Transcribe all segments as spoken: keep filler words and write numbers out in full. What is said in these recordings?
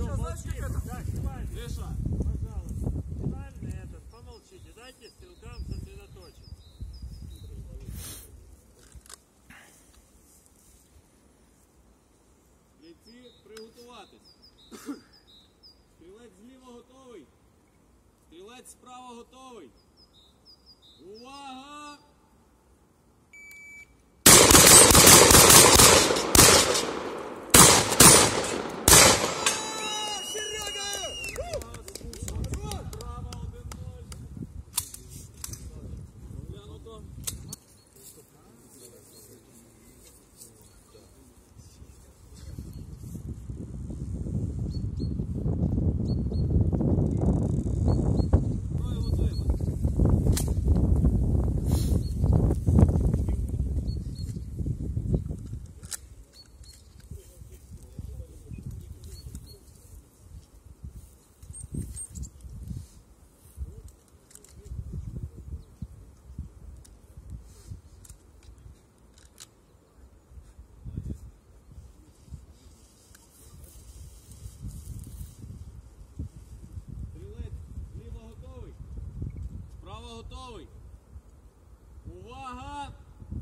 Сейчас, знаешь, как это? Так, снимайте. Миша. Пожалуйста. Финальный этот, помолчите, дайте стрелкам сосредоточиться. Бійці, приготуватись. Стрілець зліва готовий. Стрілець справа готовий. Увага! Готовий. Увага!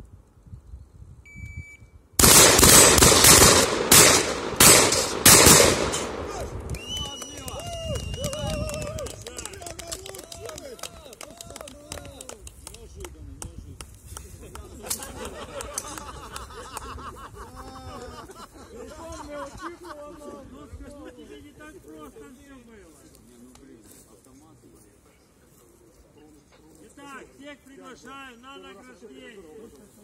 Ну скажу тебе, не так просто все было. Итак, всех приглашаю на награждение.